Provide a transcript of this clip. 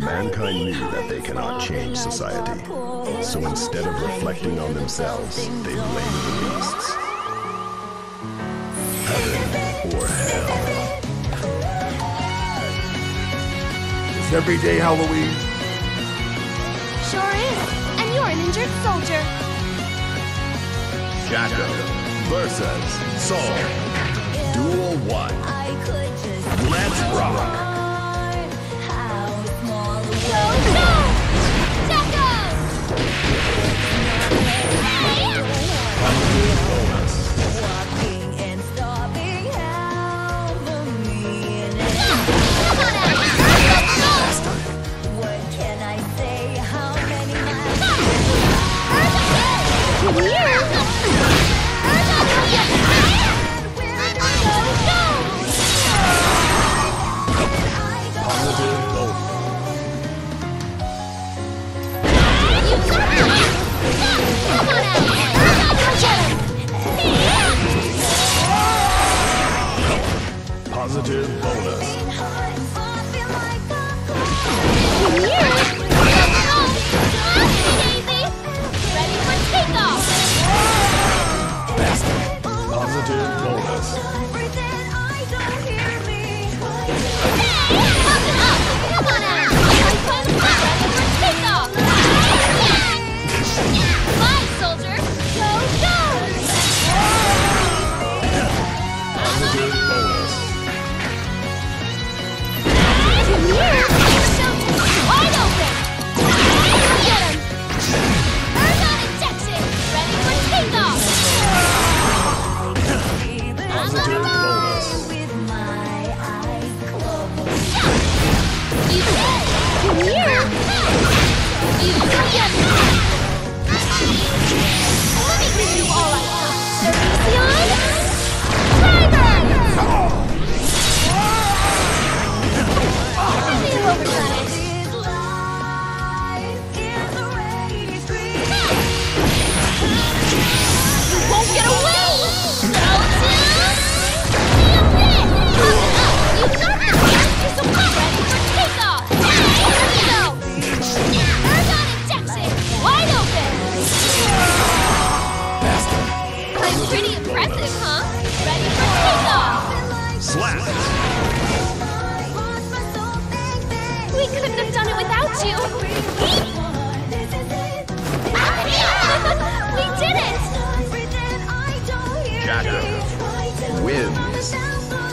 Mankind knew that they cannot change society, so instead of reflecting on themselves, they blamed the beasts. Heaven or hell. It's every day Halloween. Sure is. And you're an injured soldier. Jacko versus Saul. Duel 1. Let's rock. Go, go! Jacko! Bonus. Positive bonus. Ready for takeoff! Positive bonus. Come on out! Ready for takeoff! Fly, soldier! Go, go! Positive bonus. Wide open! Get him! Earthon injection! Ready for takeoff! Positive bonus. You did! Here! You get it! Let me give you all I got! Elysion! Tiger! You overdone it! You won't get away! So down! You got this! You're so hot! Ready for takeoff! Here we go! Earthon injection! Wide open! I'm pretty impressive, huh? Ready for takeoff! Slap. We couldn't have done it without you! We did it! Jacko wins.